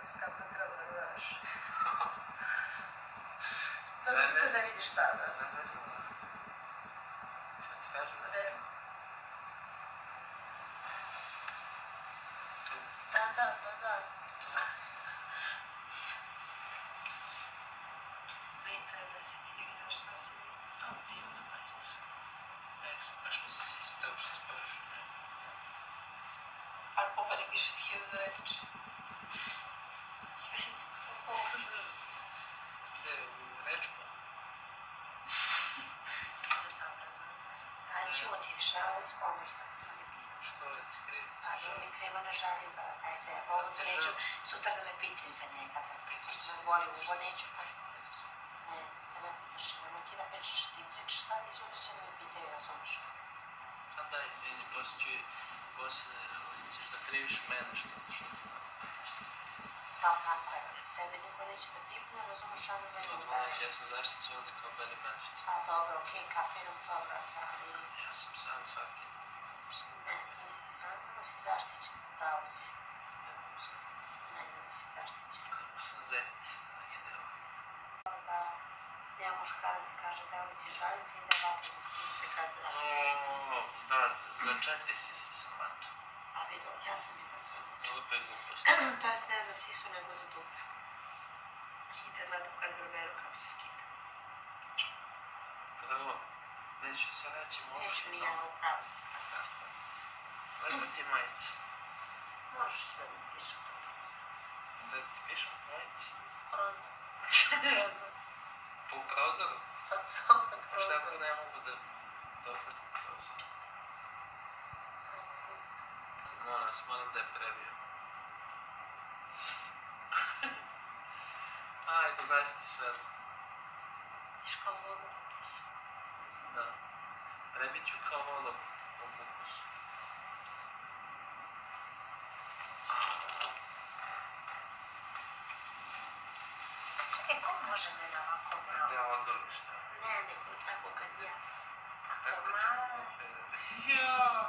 su kako treba da gledaš. Dobro što se vidiš sada. Ne znam. Šta ti kažem? Da. Bitno je da se ti vidiš šta si vidio. Divna majica. Baš mi se sviđa tako što spavaš u njoj. Ali popade više od 1000 reči. Gde je u Rečku? Ali čuti, šalim spomeš, pa sam ne ti. Što je ti krivi? Pa mi krema na žalim, pa taj se, ovo se neću sutra da me pitaju za njega, pa što me voli uvo, neću pa. Ne, da me pitaš, nemoj ti da pričaš, ti pričaš sad i sutra će da me pitaju, razumeš. Pa da, izvini, poslije ćeš da kriviš mene što Pa tako je, tebe niko neće da pipne, razumeš, ono meni udari. Ja sam zaštićen ovdje kao beli mačić. Pa dobro, okej, kapiram to, brate, ali... Ja sam sam svaki. Ne, nisi sam, nego si zaštićen, pravo si. Ne, nego si zaštićen. Nego sam zet, ideo. Da, ja muškarac kaže da li ti žalim ti ide vata za sise kad Da, za 4 sise sam vato. A vidio, ja sam i na sve moću. Glupe gluposti. To jest ne za sisu, nego za dupe. Ide gledam garderoberu kako se skida. Prvo, neću se reći možda. Neću ni ja upravo se. Lepo ti je majica. Možeš sve da mi pišem to proza. Da ti pišem majici? Proza. Po prozoru? Pa Šta ako ne mogu da dohvatim prozor? Moram da je prebijem. Ajde, gledajte sve. Viš kao voda. Da. Prebit ću kao voda u kukusu. Čekaj, ko može mene ovako malo? Da odvoli šta? Ne, nego tako kad ja. Tako Tako će... malo. Jao!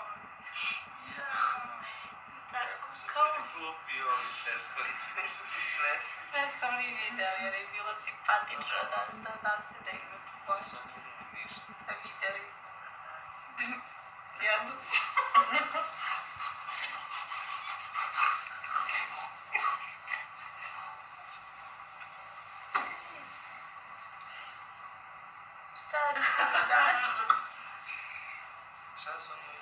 Tako Kako su kao... bili glupi ovi prethodni, nisu ti svesni. Sve sam i video jer je bilo simpatično da se degnu tu bošu. Sam nije ništa. A vidjeli smo. Ja sam... Šta si mi daš? Šta su oni